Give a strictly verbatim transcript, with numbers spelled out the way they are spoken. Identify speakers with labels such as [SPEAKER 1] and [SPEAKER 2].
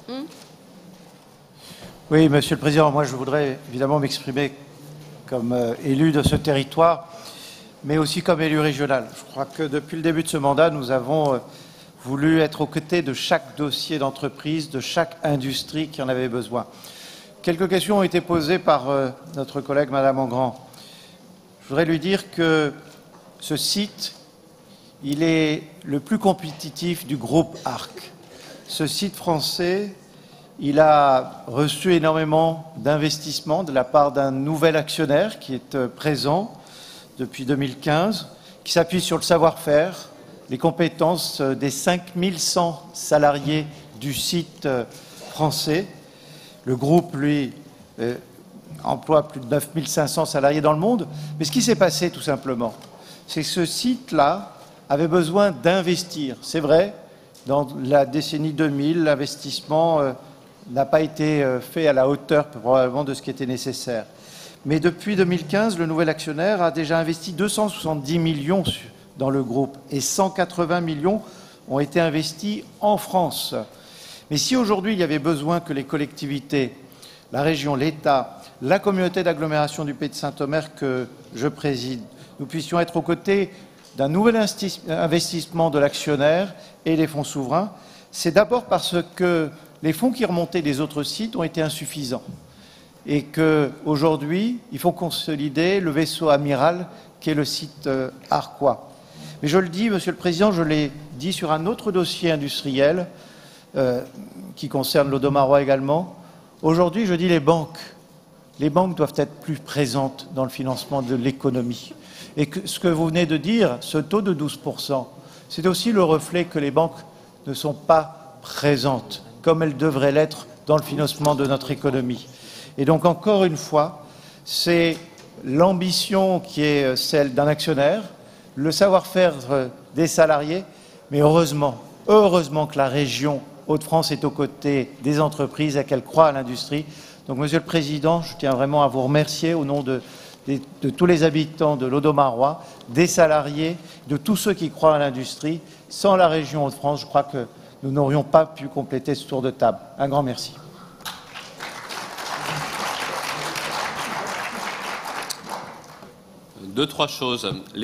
[SPEAKER 1] Hmm
[SPEAKER 2] Oui, Monsieur le Président, moi je voudrais évidemment m'exprimer comme euh, élu de ce territoire, mais aussi comme élu régional. Je crois que depuis le début de ce mandat, nous avons euh, voulu être aux côtés de chaque dossier d'entreprise, de chaque industrie qui en avait besoin. Quelques questions ont été posées par euh, notre collègue Madame Engrand. Je voudrais lui dire que ce site, il est le plus compétitif du groupe Arc. Ce site français, il a reçu énormément d'investissements de la part d'un nouvel actionnaire qui est euh, présent depuis deux mille quinze, qui s'appuie sur le savoir-faire, les compétences euh, des cinq mille cent salariés du site euh, français. Le groupe, lui, euh, emploie plus de neuf mille cinq cents salariés dans le monde. Mais ce qui s'est passé, tout simplement, c'est que ce site-là avait besoin d'investir. C'est vrai, dans la décennie deux mille, l'investissement euh, n'a pas été euh, fait à la hauteur, probablement, de ce qui était nécessaire. Mais depuis deux mille quinze, le nouvel actionnaire a déjà investi deux cent soixante-dix millions dans le groupe et cent quatre-vingts millions ont été investis en France. Mais si aujourd'hui il y avait besoin que les collectivités, la région, l'État, la communauté d'agglomération du Pays de Saint-Omer que je préside, nous puissions être aux côtés d'un nouvel investissement de l'actionnaire et des fonds souverains, c'est d'abord parce que les fonds qui remontaient des autres sites ont été insuffisants et qu'aujourd'hui, il faut consolider le vaisseau amiral qui est le site euh, arquois. Mais je le dis, Monsieur le Président, je l'ai dit sur un autre dossier industriel euh, qui concerne l'Audomarois également. Aujourd'hui, je dis les banques. Les banques doivent être plus présentes dans le financement de l'économie. Et que ce que vous venez de dire, ce taux de douze pour cent, c'est aussi le reflet que les banques ne sont pas présentes comme elles devraient l'être dans le financement de notre économie. Et donc, encore une fois, c'est l'ambition qui est celle d'un actionnaire, le savoir-faire des salariés, mais heureusement, heureusement que la région Hauts-de-France est aux côtés des entreprises et qu'elle croit à l'industrie. Donc, Monsieur le Président, je tiens vraiment à vous remercier au nom de, de, de tous les habitants de l'Audomarois, des salariés, de tous ceux qui croient à l'industrie. Sans la région Hauts-de-France, je crois que nous n'aurions pas pu compléter ce tour de table. Un grand merci.
[SPEAKER 3] Deux, trois choses.